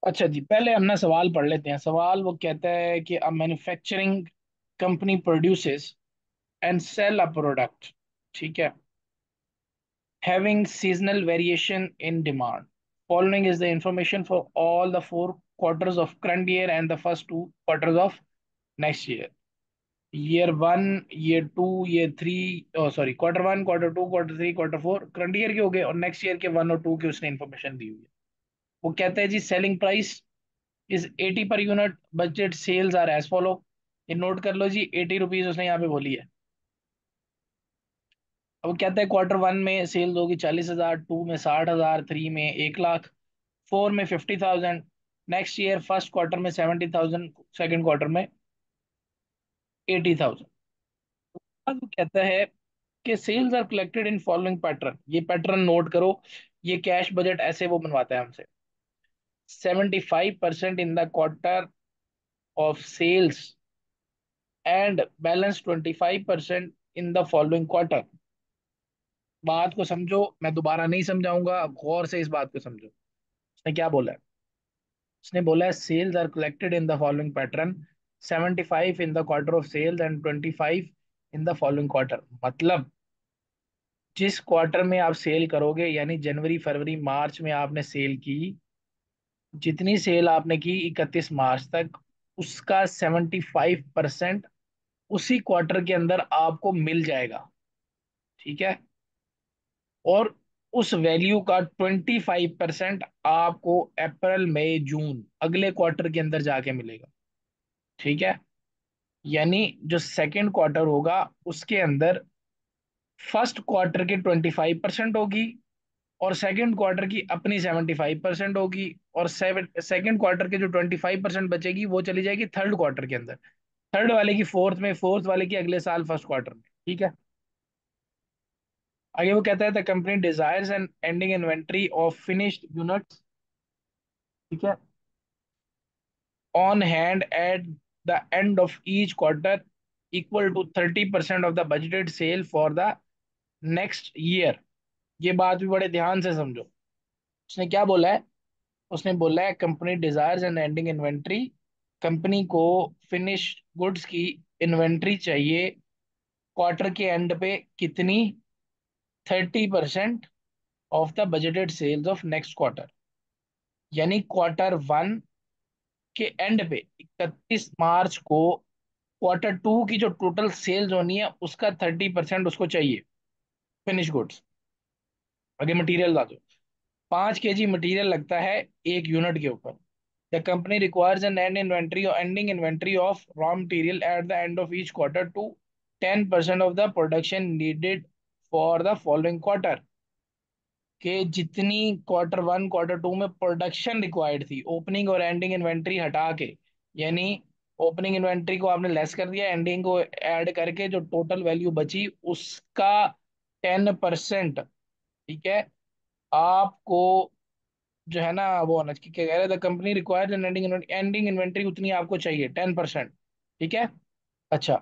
अच्छा जी, पहले हम ना सवाल पढ़ लेते हैं। सवाल वो कहता है कि a manufacturing company produces and sale a product, ठीक है, having seasonal variation in demand. Following is the information for all the four quarters of current year and the first two quarters of next year. Year one, year two, year three, oh sorry, quarter one, quarter two, quarter three, quarter four current year के हो गए, और next year के one और two के उसने information दी हुई है। वो कहता है जी selling price is 80 per unit, budget sales are as follow. ये नोट कर लो जी, 80 रुपीज उसने यहाँ पे बोली है। अब वो कहता है क्वार्टर वन में सेल्स होगी 40,000, टू में 60,000, थ्री में 1 लाख, फोर में 50,000, नेक्स्ट ईयर फर्स्ट क्वार्टर में 70,000, सेकंड क्वार्टर में 80,000। अब वो कहता है कि sales are collected in following pattern, ये पैटर्न नोट करो। ये कैश बजट ऐसे वो बनवाता है हमसे। 75% in the quarter of sales and balance 25% in the following quarter. बात को समझो, मैं दोबारा नहीं समझाऊंगा, अब गौर से इस बात को समझो। उसने क्या बोला है? उसने बोला है sales are collected in the following pattern, 75 in the quarter of sales and 25 in the following quarter. मतलब जिस क्वार्टर में आप सेल करोगे, यानी जनवरी फरवरी मार्च में आपने सेल की, जितनी सेल आपने की 31 मार्च तक, उसका 75% उसी क्वार्टर के अंदर आपको मिल जाएगा, ठीक है। और उस वैल्यू का 25% आपको अप्रैल मई जून अगले क्वार्टर के अंदर जाके मिलेगा, ठीक है। यानी जो सेकंड क्वार्टर होगा उसके अंदर फर्स्ट क्वार्टर की 25% होगी, और सेकंड क्वार्टर की अपनी 75% होगी, और सेकंड क्वार्टर के जो 25% बचेगी वो चली जाएगी थर्ड क्वार्टर के अंदर, थर्ड वाले की फोर्थ में, फोर्थ वाले की अगले साल फर्स्ट क्वार्टर में, ठीक है। आगे वो कहता है the company desires an ending inventory of finished units, ठीक है, on hand at the end of each quarter equal to 30% of the budgeted sale for the next year. ये बात भी बड़े ध्यान से समझो। उसने क्या बोला है? उसने बोला है company desires an ending inventory, company को फिनिश गुड्स की इन्वेंट्री चाहिए क्वार्टर के एंड पे कितनी? 30% of the budgeted sales of next quarter. यानी क्वार्टर वन के एंड पे 31 मार्च को क्वार्टर टू की जो टोटल सेल्स होनी है उसका 30% उसको चाहिए फिनिश गुड्स। आगे मटेरियल ला दो। 5 kg मटेरियल लगता है एक यूनिट के ऊपर। The company requires an ending inventory of raw material at the end of each quarter to 10% of the production needed for the following quarter. के जितनी क्वार्टर वन क्वार्टर टू में production required थी, opening और ending inventory हटा के, यानी opening inventory को आपने लेस कर दिया, एंडिंग को ऐड करके जो टोटल वैल्यू बची उसका 10%, ठीक है, आपको जो है ना वो होना चाहिए। क्या कह रहे हैं? The company required ending inventory उतनी आपको चाहिए 10%, ठीक है। अच्छा,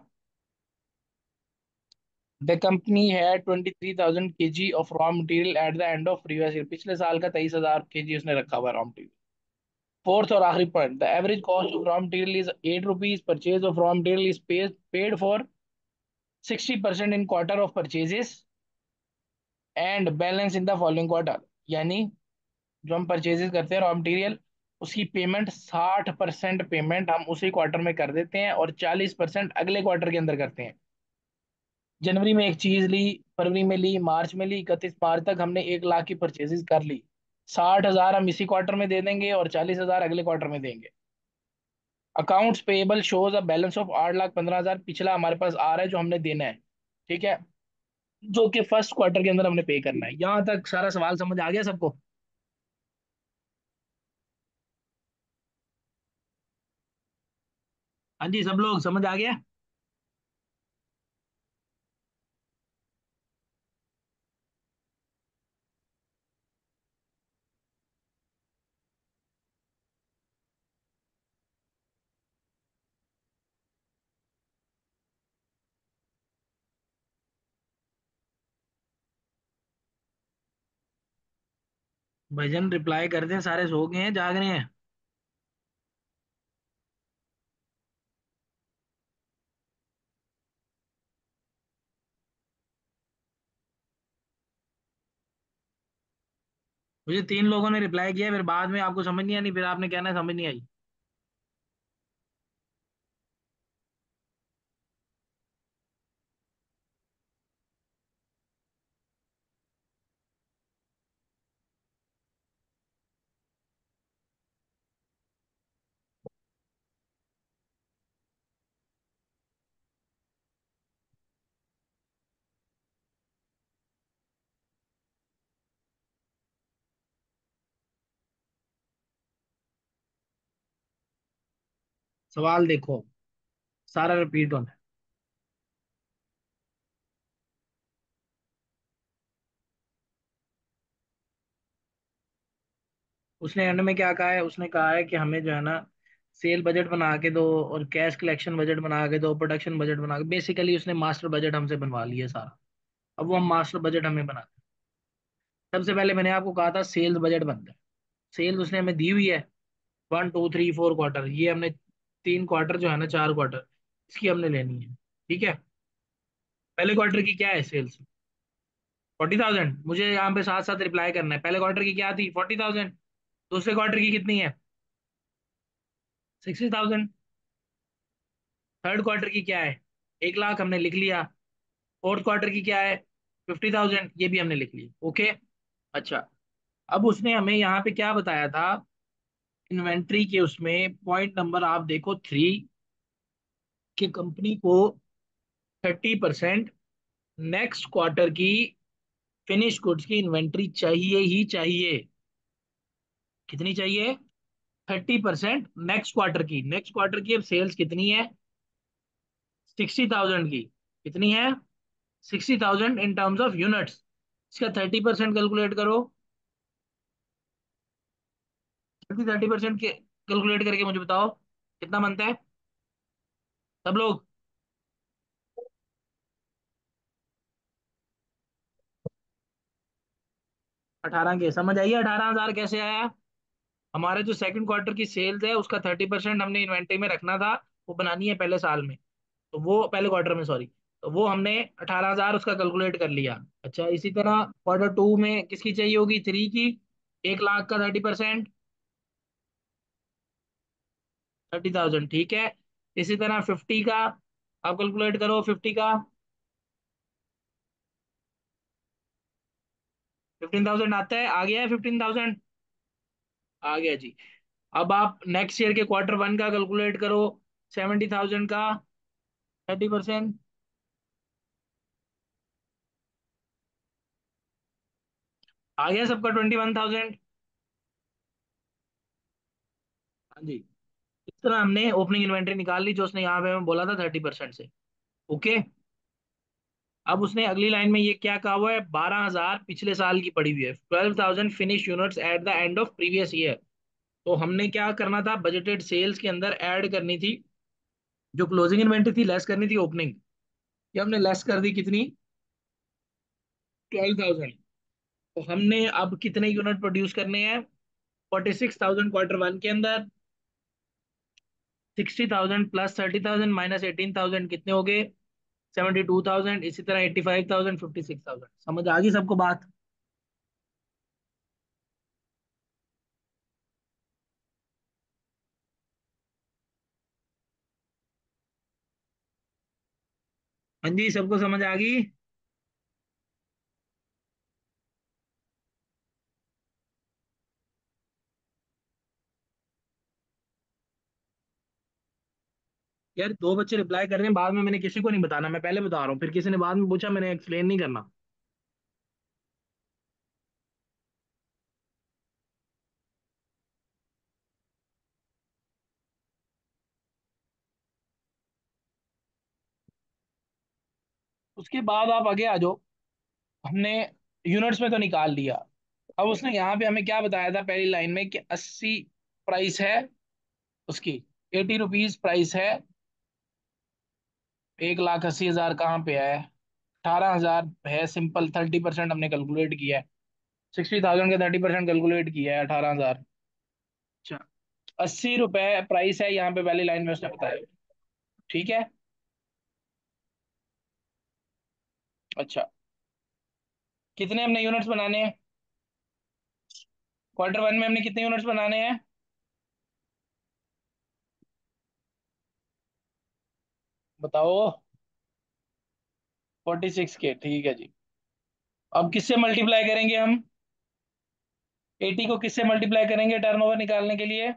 द कंपनी है 23,000 kg of raw material at the end of previous year, पिछले साल का 23,000 kg उसने रखा हुआ रॉ मटेरियल। फोर्थ और आखिरी point, the average cost of raw material is 8 rupees, purchase of raw material is paid for 60% in quarter of purchases and balance in the following quarter. यानी जो हम परचेजेस करते हैं रॉ मटेरियल, उसकी payment 60% payment हम उसी quarter में कर देते हैं, और 40% अगले क्वार्टर के अंदर करते हैं। जनवरी में एक चीज ली, फरवरी में ली, मार्च में ली, 31 मार्च तक हमने 1 लाख की परचेजेस कर ली, 60,000 हम इसी क्वार्टर में दे देंगे और 40,000 अगले क्वार्टर में देंगे। Accounts payable shows a balance of 8,15,000 पिछला हमारे पास आ रहा है जो हमने देना है, ठीक है, जो कि फर्स्ट क्वार्टर के अंदर हमने पे करना है। यहां तक सारा सवाल समझ आ गया सबको? हाँ जी, सब लोग समझ आ गया? भजन रिप्लाई कर दें, सारे सो गए हैं जाग रहे हैं? मुझे 3 लोगों ने रिप्लाई किया, फिर बाद में आपको समझ नहीं आई, फिर आपने कहना है समझ नहीं आई। सवाल देखो, सारा रिपीट होना है। उसने एंड में क्या कहा है, उसने कहा है कि हमें जो है ना सेल बजट बना के दो, और कैश कलेक्शन बजट बना के दो, प्रोडक्शन बजट बना के, बेसिकली उसने मास्टर बजट हमसे बनवा लिया सारा। अब वो हम मास्टर बजट हमें बना, सबसे पहले मैंने आपको कहा था सेल्स बजट बनता है। सेल्स उसने हमें दी हुई है, 1 2 3 4 क्वार्टर, ये हमने 3 क्वार्टर जो है ना, 4 क्वार्टर, इसकी हमने लेनी है। ठीक है। पहले क्वार्टर की क्या है सेल्स? 40,000। मुझे यहाँ पे साथ साथ रिप्लाई करना है, पहले क्वार्टर की क्या थी? 40,000। दूसरे क्वार्टर की कितनी है? 60,000। थर्ड क्वार्टर की क्या है? 1 लाख, हमने लिख लिया। फोर्थ क्वार्टर की क्या है? 50,000, ये भी हमने लिख लिया। ओके। अच्छा, अब उसने हमें यहाँ पे क्या बताया था, इन्वेंट्री के उसमें पॉइंट नंबर आप देखो 3, कि कंपनी को 30% नेक्स्ट क्वार्टर की फिनिश गुड्स की इन्वेंट्री चाहिए ही चाहिए। कितनी चाहिए? 30% नेक्स्ट क्वार्टर की। नेक्स्ट क्वार्टर की अब सेल्स कितनी है? 60,000 की। कितनी है? 60,000 इन टर्म्स ऑफ यूनिट्स। इसका 30% कैलकुलेट करो। 30% के कैलकुलेट करके मुझे बताओ कितना बनता है, सब लोग। 18 के समझ आइए, 18,000 कैसे आया? हमारे जो सेकंड क्वार्टर की सेल्स है उसका 30% हमने इन्वेंट्री में रखना था, वो बनानी है पहले साल में, तो वो पहले क्वार्टर में, सॉरी, तो वो हमने 18,000 उसका कैलकुलेट कर लिया। अच्छा, इसी तरह क्वार्टर 2 में किसकी चाहिए होगी? 3 की। 1 लाख का 30%, 30,000। ठीक है। इसी तरह 50 का आप कैलकुलेट करो, 50 का 15,000 आता है, आ गया है 15,000, आ गया जी। अब आप नेक्स्ट ईयर के क्वार्टर 1 का कैलकुलेट करो, 70,000 का 30%, आ गया सबका 21,000। हाँ जी। इस तरह हमने ओपनिंग इन्वेंट्री निकाल ली, जो उसने यहाँ पे हमें बोला था 30% से। ओके। अब उसने अगली लाइन में ये क्या कहा हुआ है, 12,000 पिछले साल की पड़ी हुई है, 12,000 finish units at the end of previous year. तो हमने क्या करना था, बजटेड सेल्स के अंदर ऐड करनी थी, जो क्लोजिंग इन्वेंट्री थी लेस करनी थी ओपनिंग। ये हमने लेस कर दी, कितनी? 12,000। तो हमने अब कितने यूनिट प्रोड्यूस करने हैं? 46,000 क्वार्टर 1 के अंदर। 60,000 प्लस 30,000 माइनस 18,000, कितने हो गए? 72,000। इसी तरह 85,000, 56,000। समझ आ गई सबको बात? हाँ जी, सबको समझ आ गई? यार, 2 बच्चे रिप्लाई कर रहे हैं, बाद में मैंने किसी को नहीं बताना, मैं पहले बता रहा हूँ, फिर किसी ने बाद में पूछा, मैंने एक्सप्लेन नहीं करना। उसके बाद आप आगे आ जाओ। हमने यूनिट्स में तो निकाल लिया। अब उसने यहाँ पे हमें क्या बताया था पहली लाइन में, कि 80 प्राइस है उसकी, 80 रुपीज प्राइस है। 1,80,000 कहाँ पे है? 18,000 है, सिंपल 30% हमने कैलकुलेट किया है। 60,000 का 30% कैलकुलेट किया है, 18,000। अच्छा, 80 रुपए प्राइस है यहाँ पे पहली लाइन में उसने बताया। ठीक है। अच्छा, कितने हमने यूनिट्स बनाने हैं? क्वार्टर वन में हमने कितने यूनिट्स बनाने हैं? बताओ। 46 के, ठीक है जी। अब किससे मल्टीप्लाई करेंगे हम? 80 को किससे मल्टीप्लाई करेंगे टर्नओवर निकालने के लिए?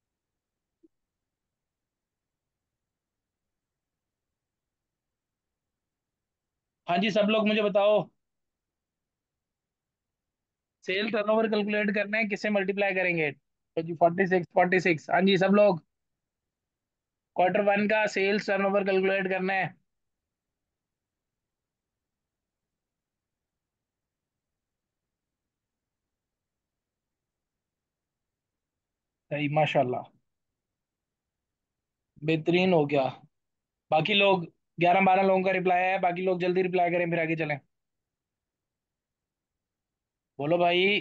हाँ जी, सब लोग मुझे बताओ। सेल टर्नओवर कैलकुलेट करना है, किससे मल्टीप्लाई करेंगे? तो जी 46, 46, हाँ जी सब लोग। क्वार्टर वन का सेल्स टर्नओवर कैलकुलेट करना है। सही, माशाल्लाह। बेहतरीन हो गया। बाकी लोग, 11 12 लोगों का रिप्लाई है, बाकी लोग जल्दी रिप्लाई करें फिर आगे चलें। बोलो भाई।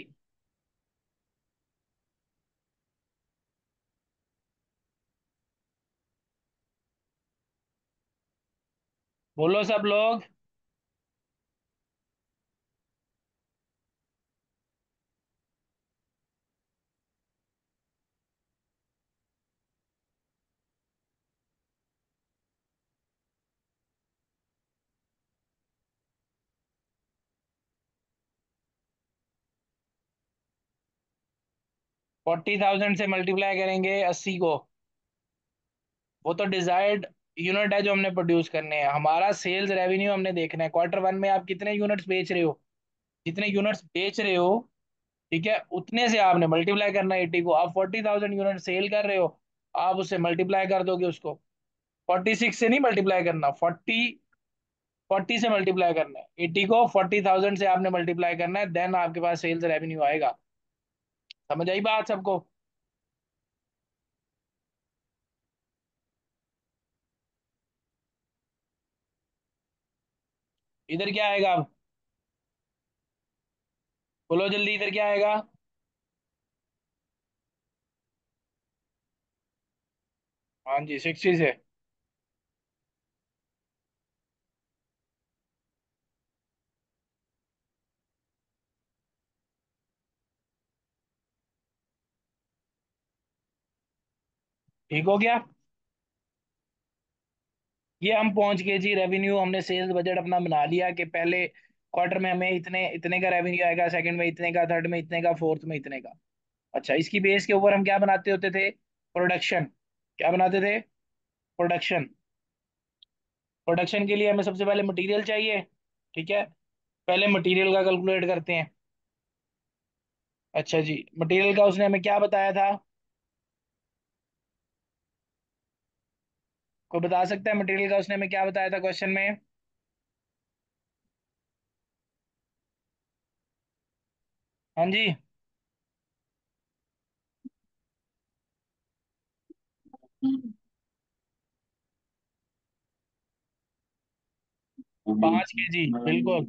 बोलो सब लोग। 40,000 से मल्टीप्लाई करेंगे 80 को। वो तो डिजायर्ड यूनिट है जो हमने प्रोड्यूस करने हैं, हमारा सेल्स रेवेन्यू हमने देखना है क्वार्टर वन में आप कितने यूनिट्स बेच रहे हो। जितने यूनिट्स बेच रहे हो, ठीक है, उतने से आपने मल्टीप्लाई करना है 80 को। आप 40,000 यूनिट सेल कर रहे हो, आप उससे मल्टीप्लाई कर दोगे उसको। 46 से नहीं मल्टीप्लाई करना, 40 से मल्टीप्लाई करना है 80 को, 40,000 से आपने मल्टीप्लाई करना है, देन आपके पास सेल्स रेवेन्यू आएगा। समझ आई बात सबको? इधर क्या आएगा अब? बोलो जल्दी, इधर क्या आएगा? हाँ जी, 60 से। ठीक हो गया। ये हम पहुंच गए जी, रेवेन्यू हमने सेल्स बजट अपना बना लिया कि पहले क्वार्टर में हमें इतने इतने का रेवेन्यू आएगा, सेकंड में इतने का, थर्ड में इतने का, फोर्थ में इतने का। अच्छा, इसकी बेस के ऊपर हम क्या बनाते होते थे? प्रोडक्शन। क्या बनाते थे? प्रोडक्शन। प्रोडक्शन के लिए हमें सबसे पहले मटेरियल चाहिए, ठीक है। पहले मटेरियल का कैलकुलेट करते हैं। अच्छा जी, मटेरियल का उसने हमें क्या बताया था? कोई बता सकता है मटेरियल का उसने हमें क्या बताया था क्वेश्चन में? हाँ जी। 5 kg, बिल्कुल।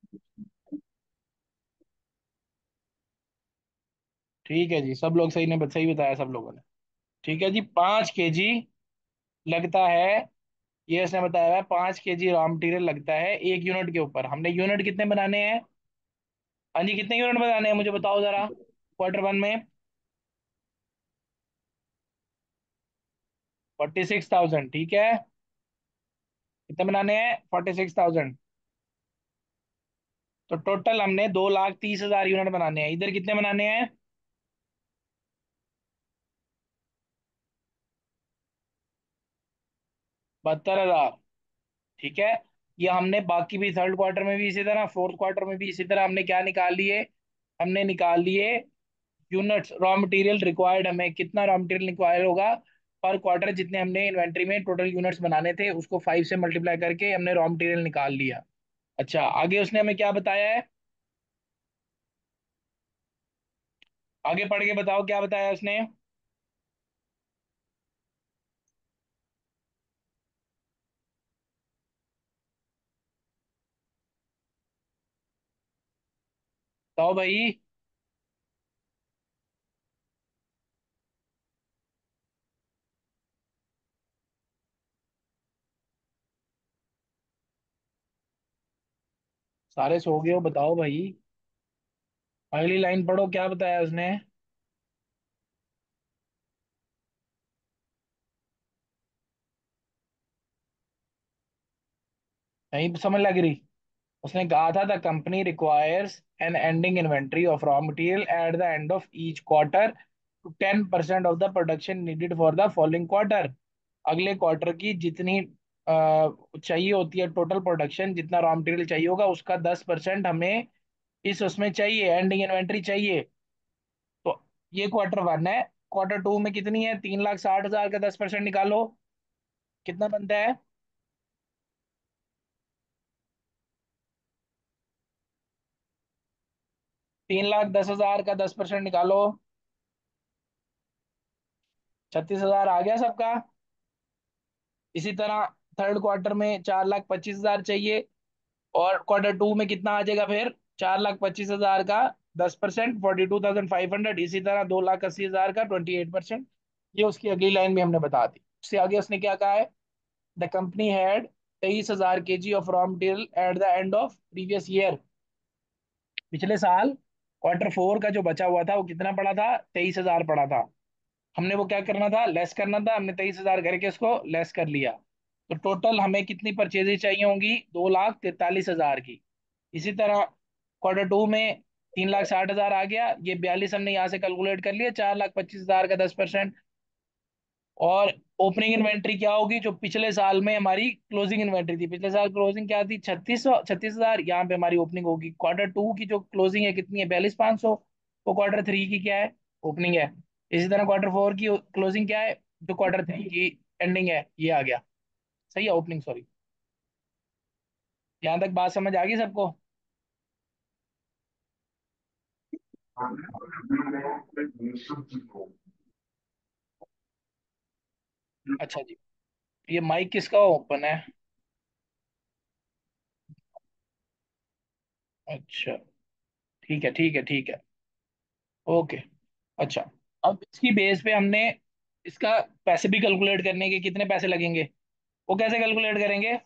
ठीक है जी, सब लोग सही ने सही बताया सब लोगों ने। ठीक है जी, 5 kg लगता है। ये इसने बताया है 5 kg रॉ मटेरियल लगता है एक यूनिट के ऊपर। हमने यूनिट कितने बनाने हैं? हाँ जी, कितने यूनिट बनाने हैं मुझे बताओ जरा, क्वार्टर वन में? 46,000, ठीक है। कितने बनाने हैं? 46,000। तो टोटल हमने 2,30,000 यूनिट बनाने हैं। इधर कितने बनाने हैं? 72,000, ठीक है। ये हमने बाकी भी थर्ड क्वार्टर में भी इसी तरह, फोर्थ क्वार्टर में भी इसी तरह हमने क्या निकाल लिए? हमने निकाल लिए यूनिट्स रॉ मटेरियल रिक्वायर्ड। हमें कितना रॉ मटेरियल रिक्वायर्ड होगा पर क्वार्टर, जितने हमने इन्वेंट्री में टोटल यूनिट्स बनाने थे उसको 5 से मल्टीप्लाई करके हमने रॉ मटेरियल निकाल लिया। अच्छा, आगे उसने हमें क्या बताया है? आगे पढ़ के बताओ क्या बताया उसने। बताओ भाई। सारे सो गए हो, बताओ भाई। अगली लाइन पढ़ो, क्या बताया उसने? नहीं समझ लग रही? उसने कहा था the company requires an ending inventory of raw material at the end of each quarter to 10% of the production needed for the following quarter. अगले क्वार्टर की जितनी चाहिए होती है टोटल प्रोडक्शन, जितना रॉ मटेरियल चाहिए होगा उसका 10% हमें इस उसमें चाहिए, एंडिंग इन्वेंट्री चाहिए। तो ये क्वार्टर वन है। क्वार्टर टू में कितनी है? 3,60,000 का 10% निकालो, कितना बनता है? 3,10,000 का 10% निकालो, 36,000 आ गया सबका। इसी तरह थर्ड क्वार्टर में 4,25,000 चाहिए, और क्वार्टर टू में कितना आ जाएगा फिर? 4,25,000 का 10%, 42,500। इसी तरह 2,80,000 का 28%। ये उसकी अगली लाइन में हमने बता दी। उससे आगे उसने क्या कहा है? The company had 23,000 kg of raw material at the end of previous year. पिछले साल क्वार्टर फोर का जो बचा हुआ था वो कितना पड़ा था? 23,000 पड़ा था। हमने वो क्या करना था? लेस करना था। हमने 23,000 करके उसको लेस कर लिया। तो टोटल हमें कितनी परचेजेज चाहिए होंगी? 2,43,000 की। इसी तरह क्वार्टर टू में 3,60,000 आ गया, ये 42 हमने यहाँ से कैलकुलेट कर लिया, 4,25,000 का 10%। और ओपनिंग इन्वेंट्री क्या होगी? जो पिछले साल में हमारी क्लोजिंग इन्वेंट्री थी, पिछले साल क्लोजिंग क्या थी? 36,000। यहाँ पे हमारी ओपनिंग होगी। क्वार्टर टू की जो क्लोजिंग है कितनी है? 42,500। वो क्वार्टर थ्री की क्या है? ओपनिंग है। इसी तरह क्वार्टर फोर की क्लोजिंग क्या है? जो क्वार्टर थ्री की एंडिंग है, ये आ गया। सही है, ओपनिंग सॉरी। यहाँ तक बात समझ आ गई सबको? अच्छा जी। ये माइक किसका ओपन है? अच्छा, ठीक है ठीक है ठीक है। ओके। अच्छा, अब इसकी बेस पे हमने इसका पैसे भी कैलकुलेट करने के, कितने पैसे लगेंगे वो कैसे कैलकुलेट करेंगे?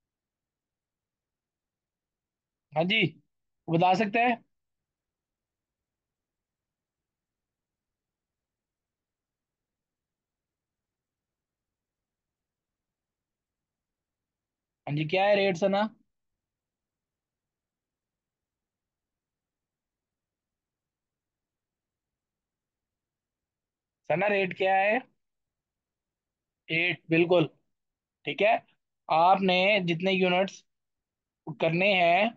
हाँ जी, बता सकते हैं? हाँ जी, क्या है रेट सना? सना रेट क्या है? 8, बिल्कुल। ठीक है। आपने जितने यूनिट्स करने हैं,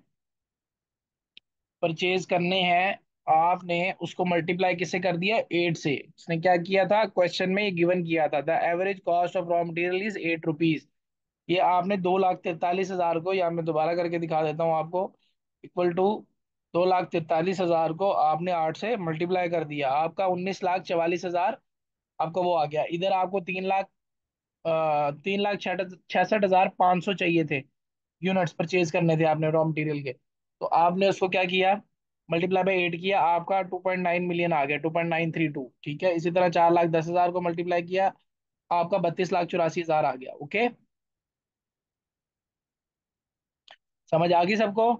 परचेज करने हैं, आपने उसको मल्टीप्लाई किससे कर दिया? 8 से। उसने क्या किया था? क्वेश्चन में ये गिवन किया था the average cost of raw material is 8 rupees. ये आपने 2,43,000 को, या मैं दोबारा करके दिखा देता हूँ आपको, इक्वल टू 2,43,000 को आपने 8 से मल्टीप्लाई कर दिया, आपका 19,44,000 आपका वो आ गया। इधर आपको 3,66,500 चाहिए थे, यूनिट्स परचेज करने थे आपने रॉ मटेरियल के। तो आपने उसको क्या किया? मल्टीप्लाई बाई 8 किया, आपका 2.9 मिलियन आ गया, 2.932। ठीक है। इसी तरह 4,10,000 को मल्टीप्लाई किया, आपका 32,84,000 आ गया। ओके, समझ आ गई सबको?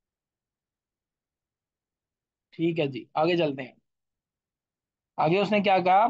ठीक है जी, आगे चलते हैं। आगे उसने क्या कहा?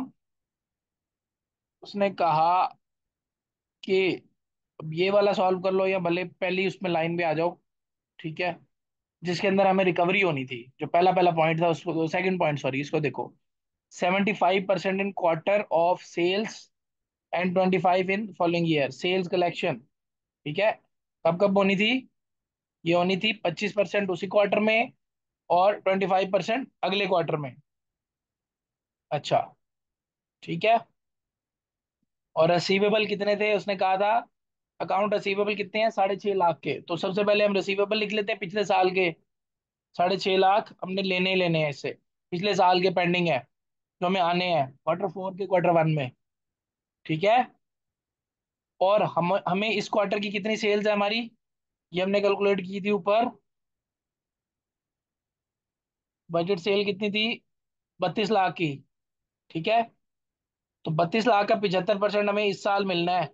उसने कहा कि अब ये वाला सॉल्व कर लो, या भले पहली उसमें लाइन में आ जाओ। ठीक है। जिसके अंदर हमें रिकवरी होनी थी, जो पहला पहला पॉइंट था, उसको सेकंड पॉइंट सॉरी, इसको देखो। 75% in quarter of sales and 25 in following year sales collection. ठीक है। कब कब होनी थी? ये होनी थी 25% उसी क्वार्टर में, और 25% अगले क्वार्टर में। अच्छा, ठीक है। और रिसीवेबल कितने थे उसने कहा था? अकाउंट रिसीवेबल कितने हैं? 6.5 लाख के। तो सबसे पहले हम रिसीवेबल लिख लेते हैं पिछले साल के। 6.5 लाख हमने लेने ही लेने हैं इससे, पिछले साल के पेंडिंग है, जो हमें आने हैं क्वार्टर फोर के क्वार्टर वन में। ठीक है। और हम हमें इस क्वार्टर की कितनी सेल्स है हमारी? ये हमने कैलकुलेट की थी ऊपर। बजट सेल कितनी थी? 32 लाख की। ठीक है। तो 32 लाख का 75% हमें इस साल मिलना है।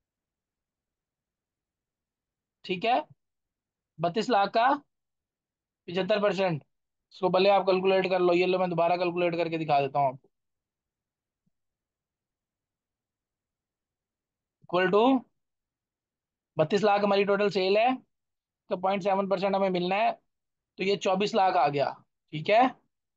ठीक है। 32 लाख का 75%, इसको भले आप कैलकुलेट कर लो, ये लो मैं दोबारा कैलकुलेट करके दिखा देता हूँ आपको। इक्वल टू 32 लाख हमारी टोटल सेल है, का 0.7% हमें मिलना है, तो ये 24 लाख आ गया। ठीक है।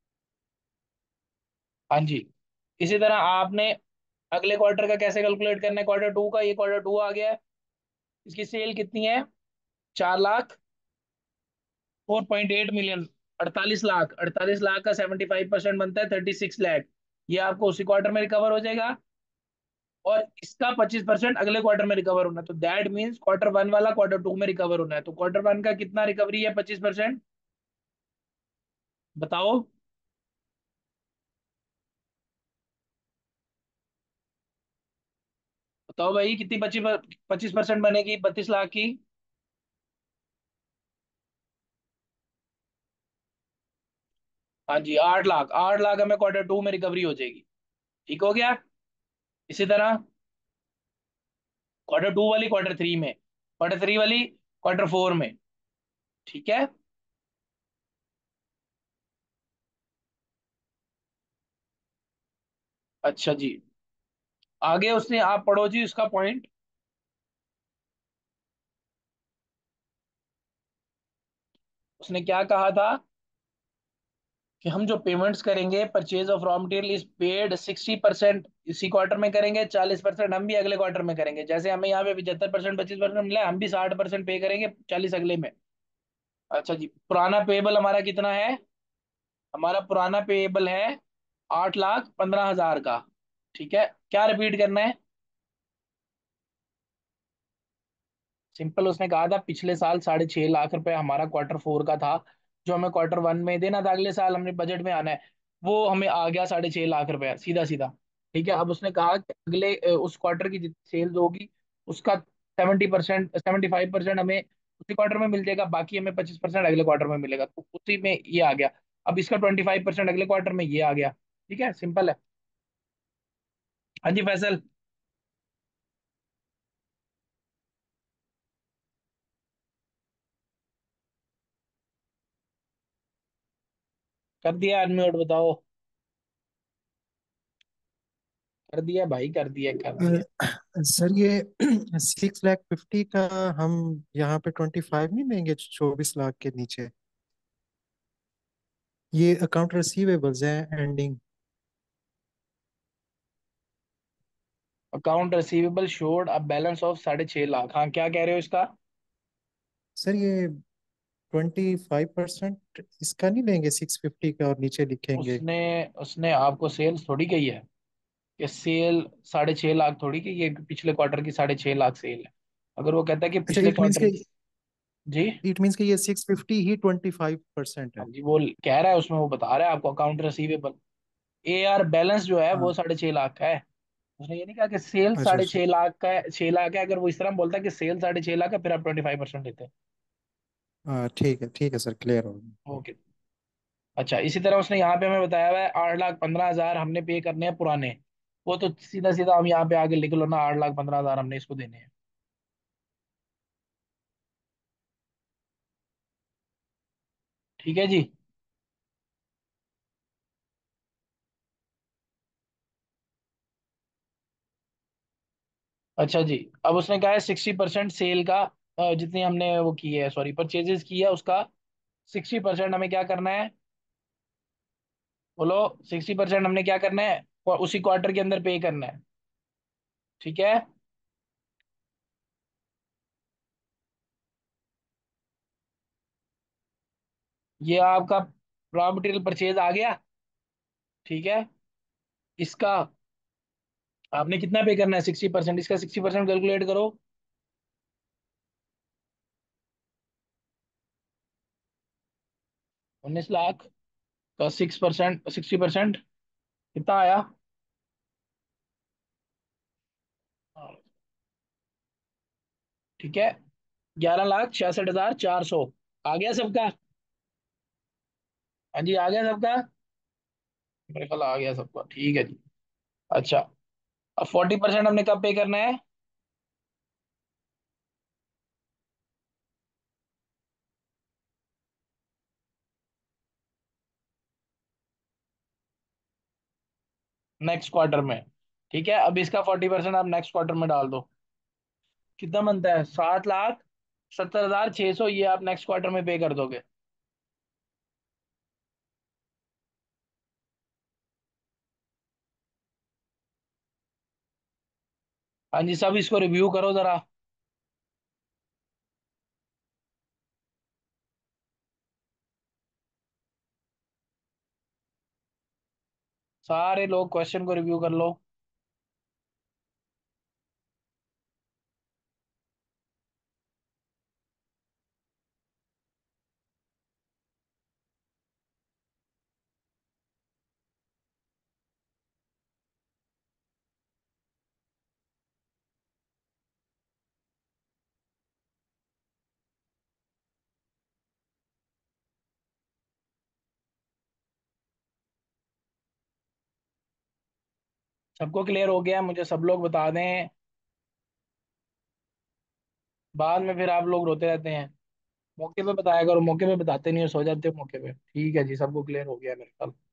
हाँ जी। इसी तरह आपने अगले क्वार्टर का कैसे कैलकुलेट करना है, क्वार्टर टू का, ये क्वार्टर टू आ गया है। इसकी सेल कितनी है? 4 लाख, 4.8 मिलियन, 48 लाख। 48 लाख का 75% बनता है 36 लाख। ये आपको उसी क्वार्टर में रिकवर हो जाएगा, और इसका 25% अगले क्वार्टर में रिकवर होना है। तो दैट मीन्स क्वार्टर वन वाला क्वार्टर टू में रिकवर होना है। तो क्वार्टर वन का कितना रिकवरी है 25%? बताओ। बताओ भाई, कितनी 25% बनेगी 32 लाख की? हाँ जी, 8 लाख। 8 लाख हमें क्वार्टर टू में रिकवरी हो जाएगी। ठीक हो गया। इसी तरह क्वार्टर टू वाली क्वार्टर थ्री में, क्वार्टर थ्री वाली क्वार्टर फोर में। ठीक है। अच्छा जी, आगे उसने, आप पढ़ो जी उसका पॉइंट। उसने क्या कहा था कि हम जो पेमेंट्स करेंगे, purchase of raw material is paid 60% इसी क्वार्टर में करेंगे, 40% हम भी अगले क्वार्टर में करेंगे। जैसे हमें यहाँ पे 75% 25% मिला है, हम भी 60% पे करेंगे, 40 अगले में। अच्छा जी, पुराना पेबल हमारा कितना है? हमारा पुराना पेबल है 8,15,000 का। ठीक है, क्या रिपीट करना है? सिंपल, उसने कहा था पिछले साल 6.5 लाख रुपए हमारा क्वार्टर फोर का था, जो हमें क्वार्टर वन में देना था, अगले साल हमने बजट में आना है, वो हमें आ गया 6.5 लाख रुपए सीधा सीधा। ठीक है। अब उसने कहा कि अगले उस क्वार्टर की जितनी सेल्स होगी, उसका 70%, 75% हमें उसी क्वार्टर में मिल जाएगा, बाकी हमें 25% अगले क्वार्टर में मिलेगा। तो उसी में ये आ गया। अब इसका 25% अगले क्वार्टर में ये आ गया। ठीक है, सिंपल है। हाँ जी फैसल। कर दिया अनम्यूट, बताओ। कर दिया भाई, कर दिया, कर दिया। सर ये 6,50,000 का हम यहाँ पे 25 नहीं लेंगे 24 लाख के नीचे? ये अकाउंट रिसीवेबल्स हैं ending. Account receivable showed a balance of 6.5 lakh. हाँ, क्या कह रहे हो इसका? सर ये 25% इसका नहीं लेंगे 650 का और नीचे लिखेंगे? उसने उसने आपको सेल्स थोड़ी कही है कि सेल 6.5 लाख थोड़ी की, ये पिछले क्वार्टर की 6.5 लाख सेल है। अगर वो कहता है कि अच्छा, पिछले क्वार्टर की। जी। इट मीन्स कि ये 650 ही 25% हाँ है। जी, वो कह रहा है उसमें, वो बता रहा है आपको account receivable. A R balance जो है वो हाँ। 6.5 लाख का है। उसने ये नहीं कहा कि सेल अच्छा साढ़े अच्छा। छह लाख का है, 6 लाख है। अगर वो इस तरह बोलता है कि सेल 6.5 लाख है, फिर आप 25% देते हैं। हाँ ठीक है सर, क्लियर हो गया। ओके। अच्छा, इसी तरह उसने यहाँ पे हमें बताया हुआ है 8,15,000 हमने पे करने हैं पुराने। वो तो सीधा सीधा हम यहाँ पे आगे लिख लो ना, 8,15,000 हमने इसको देने हैं। ठीक है जी। अच्छा जी, अब उसने कहा है 60% सेल का, जितनी हमने वो की है, सॉरी परचेजेस की है, उसका 60% हमें क्या करना है? बोलो। 60% हमने क्या करना है? और उसी क्वार्टर के अंदर पे करना है। ठीक है। ये आपका रॉ मटेरियल परचेज आ गया। ठीक है। इसका आपने कितना पे करना है? 60%। इसका 60% कैलकुलेट करो। 19 लाख का 6%, 60% कितना आया? ठीक है, 11,66,400 आ गया सबका। हाँ जी, आ गया सबका। मेरे ख्याल आ गया सबका, ठीक है जी। अच्छा, अब 40% हमने कब पे करना है? नेक्स्ट क्वार्टर में। ठीक है, अब इसका 40% आप नेक्स्ट क्वार्टर में डाल दो। कितना बनता है? 7 लाख 70,600 ये आप नेक्स्ट क्वार्टर में पे कर दोगे। हाँ जी, सब इसको रिव्यू करो जरा। सारे लोग क्वेश्चन को रिव्यू कर लो। सबको क्लियर हो गया? मुझे सब लोग बता दें, बाद में फिर आप लोग रोते रहते हैं। मौके पे बताया करो, मौके पे बताते नहीं हो, सो जाते हो मौके पे। ठीक है जी, सबको क्लियर हो गया मेरे ख्याल।